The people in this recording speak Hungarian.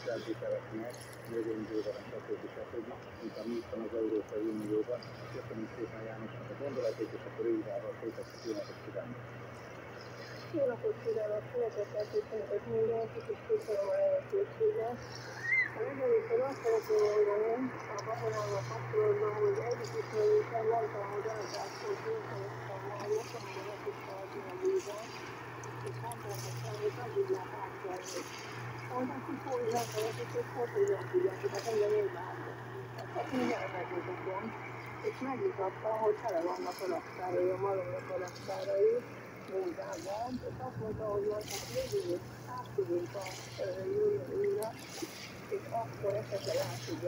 feltételeknek, jövőjével, stb. Mint ami itt van az Európai Unióban. Köszönjük szépen Jánosnak a gondolatait, és akkor Évával folytatjuk. Jó napot kívánok! Jó napot kívánok! Szeretettel köszöntök mindenkit, és köszönöm a lehetőséget. Legelőször azt szeretném mondani a babonával kapcsolatban, hogy egyik ismerősen mondtam, hogy elzárszót jószerettem volna, amikor le tudta adni a vízet, és mondtam, hogy addig lehet átkelni. Mondták, hogy hol lehetett, és hogy hogyan figyelni, tehát engem én látok. Tehát mindjárt megmutatom, és megmutatta, hogy tele vannak a raktárai, a malomnak a raktárai, munkában, és azt mondta, hogy majd jövő át tudunk a jöjjön újra, és akkor esetleg át tudja